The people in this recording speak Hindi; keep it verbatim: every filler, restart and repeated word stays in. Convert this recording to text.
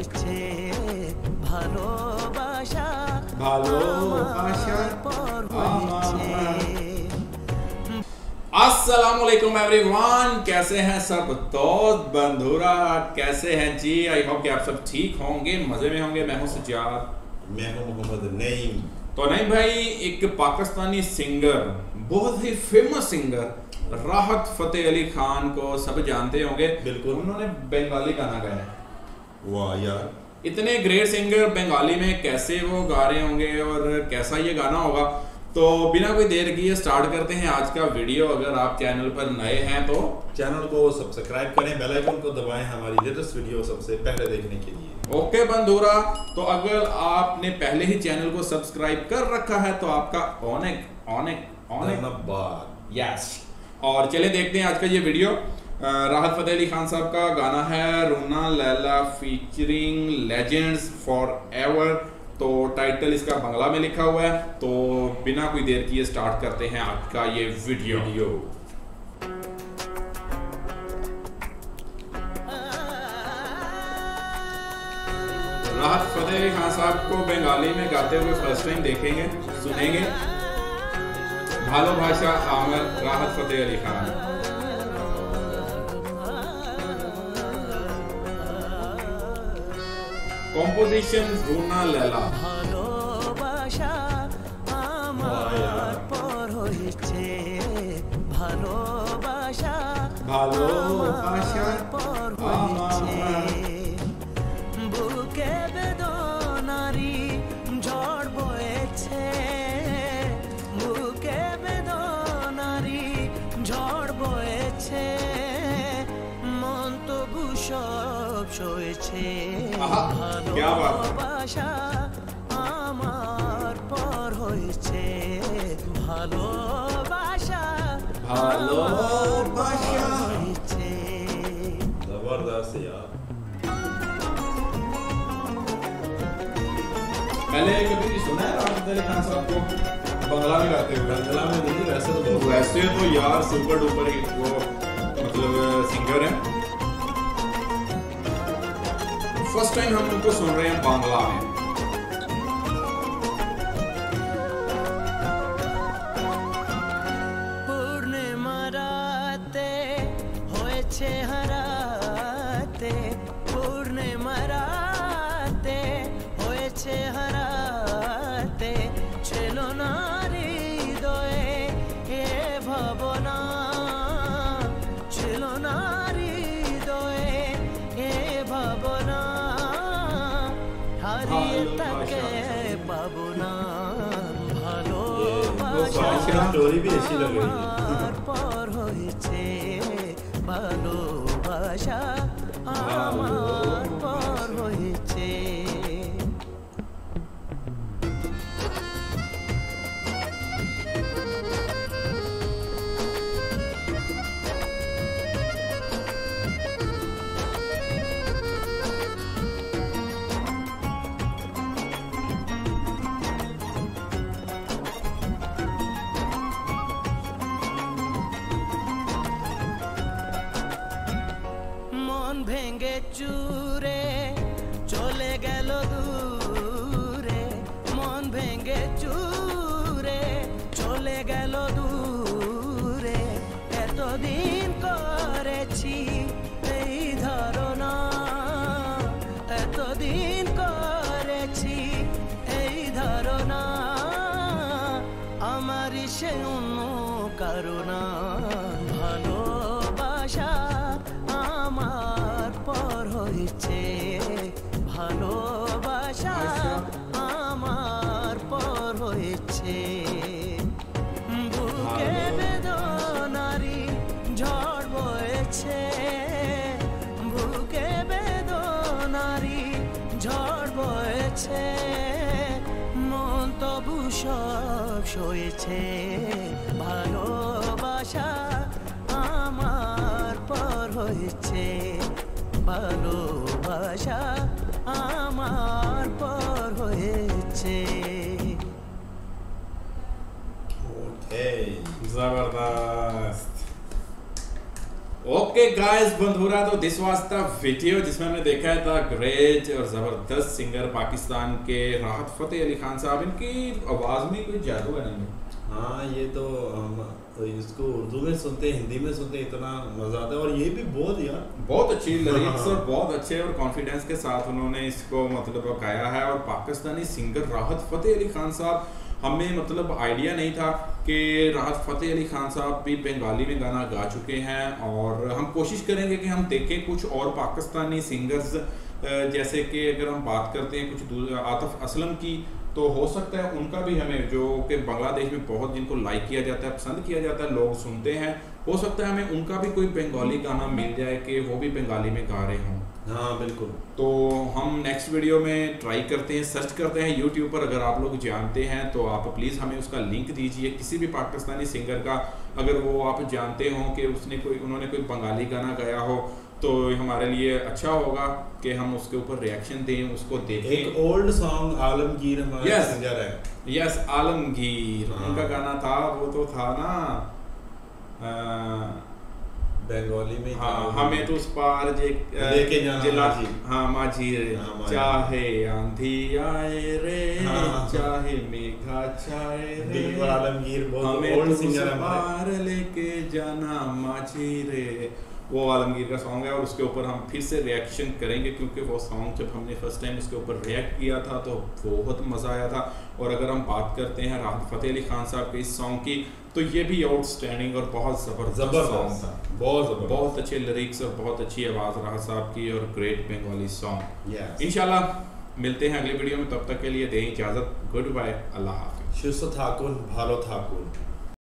হয়েছে ভালোবাসা ভালোবাসা পর হয়েছে। अस्सलामुअलैकुम एवरीवन, कैसे हैं सब दोस्त बंधुरा, कैसे हैं जी? आई होप कि आप सब ठीक होंगे, मजे में होंगे। मैं हूं सज्जाद, मैं हूं मोहम्मद नईम। तो नहीं भाई, एक पाकिस्तानी सिंगर, बहुत ही फेमस सिंगर राहत फतेह अली खान को सब जानते होंगे। बिल्कुल। उन्होंने बंगाली गाना गाया। वाह यार, इतने ग्रेट सिंगर बंगाली में कैसे वो गा रहे होंगे और कैसा ये गाना होगा। तो बिना कोई देर किए स्टार्ट करते हैं आज का वीडियो। अगर आप चैनल पर नए हैं तो चैनल को सब्सक्राइब करें, बेल आइकन को दबाएं हमारी लेटेस्ट वीडियो सबसे पहले देखने के लिए। ओके बंधुरा, तो अगर आपने पहले ही चैनल को सब्सक्राइब कर रखा है तो आपका ऑनेक ऑनेक ऑनेक धन्यवाद। यस। और चले देखते हैं आज का ये वीडियो। राहत फतेह अली खान साहब का गाना है Runa Laila featuring legends forever. तो टाइटल इसका बंगला में लिखा हुआ है। तो बिना कोई देर किए स्टार्ट करते हैं आज का ये वीडियो। वीडियो राहत फतेह अली खान साहब को बंगाली में गाते हुए फर्स्ट टाइम देखेंगे, सुनेंगे। भालोबाशा आमर राहत फतेह अली खान। कॉम्पोजिशन रूना लैला। ভালোবাসা আমার পর হয়েছে ভালোবাসা ভালোবাসা পর হয়েছে বুকে বেদনারি ঝড় বয়েছে বুকে বেদনারি ঝড় বয়েছে মন তবু সব সয়েছে क्या बात। ভালোবাসা আমার পর হয়েছে ভালোবাসা ভালোবাসা হয়েছে। जबरदस्त यार। पहले कभी सुना है राहत फतेह अली खान साहब को बंगला में गाते हुए? बंगला में नहीं, वैसे तो बहुत वैसे तो यार सुपर डुपर ही वो मतलब सिंगर है। फर्स्ट टाइम हम उनको सुन रहे हैं बांग्ला में। পূর্ণিমা রাতে হয়েছে হারাতে পূর্ণিমা রাতে হয়েছে হারাতে ছিল না হৃদয়ে এ ভাবনা ছিল না হৃদয়ে এ ভাবনা হারিয়ে তাকে পাবো না ভালোবাসা स्टोरी भी अच्छी लग रही है। আমার পর হয়েছে ভালোবাসা আমার পর হয়েছে। মন ভেঙে চুরে চলে গেল দূরে মন ভেঙে চুরে চলে গেল দূরে এতদিন করেছি এই ধারণা এতদিন করেছি এই ধারণা আমারই সে অন্য কারণা ভালোবাসা আমার পর হয়েছে ভালোবাসা আমার পর হয়েছে বুকে বেদনারি ঝড় বয়েছে বুকে বেদনারি ঝড় বয়েছে মন তবু সব সয়েছে ভালোবাসা আমার পর হয়েছে ভালোবাসা আমার পর হয়েছে। ओके, जबरदस्त। ओके गाइस बंधुरा, तो दिस वाज द वीडियो जिसमें हमने देखा था ग्रेट और ज़बरदस्त सिंगर पाकिस्तान के राहत फ़तेह अली खान साहब। इनकी आवाज़ में कोई जादू है नहीं। हाँ, ये तो हम तो इसको उर्दू में सुनते हैं, हिंदी में सुनते हैं, इतना मज़ा आता है। और ये भी बहुत यार बहुत अच्छी लिरिक्स और बहुत अच्छे और कॉन्फिडेंस के साथ उन्होंने इसको मतलब गाया है। और पाकिस्तानी सिंगर राहत फ़तेह अली खान साहब, हमें मतलब आइडिया नहीं था कि राहत फ़तेह अली खान साहब भी बंगाली में गाना गा चुके हैं। और हम कोशिश करेंगे कि हम देखें कुछ और पाकिस्तानी सिंगर्स, जैसे कि अगर हम बात करते हैं कुछ आतिफ असलम की, तो हो सकता है उनका भी हमें, जो कि बांग्लादेश में बहुत जिनको लाइक किया जाता है, पसंद किया जाता है, लोग सुनते हैं, हो सकता है हमें उनका भी कोई बंगाली गाना मिल जाए कि वो भी बंगाली में गा रहे हों। हाँ बिल्कुल। तो हम नेक्स्ट वीडियो में ट्राई करते हैं, सर्च करते हैं यूट्यूब पर। अगर आप लोग जानते हैं तो आप प्लीज़ हमें उसका लिंक दीजिए, किसी भी पाकिस्तानी सिंगर का अगर वो आप जानते हो कि उसने कोई उन्होंने कोई बंगाली गाना गाया हो, तो हमारे लिए अच्छा होगा कि हम उसके ऊपर रिएक्शन दें, उसको देखें। एक ओल्ड सॉन्ग आलमगीर हमारा yes, सिंगर है। Yes yes, Alamgir. हाँ। उनका गाना था, वो तो था ना बंगाली में। हाँ, हमें तो उस पार जे लेके जाना माझी। हाँ माझी रे, हाँ, चाहे आंधी आए रे, हाँ, चाहे मेघा छाए रे, बिल्कुल आलमगीर बहुत हमें ओल्ड तो सिंगर उस है हमारे। पार लेके जाना माझी रे, वो आलमगीर का सॉन्ग है। और उसके ऊपर हम फिर से रिएक्शन करेंगे, क्योंकि वो सॉन्ग जब हमने फर्स्ट टाइम उसके ऊपर रिएक्ट किया था तो बहुत मज़ा आया था। और अगर हम बात करते हैं राहत फ़तेह अली खान साहब के इस सॉन्ग की, तो ये भी आउटस्टैंडिंग और बहुत ज़बरदस्त सॉन्ग था। बहुत ज़बरदस्त, बहुत अच्छे लिरिक्स और बहुत अच्छी आवाज़ राहत साहब की, और ग्रेट बंगाली सॉन्ग। Yes. इंशाल्लाह मिलते हैं अगले वीडियो में, तब तक के लिए दें इजाज़त। गुड बाय, अल्लाह हाफिज़। सुस्त थाकुन, भालो थाकुन।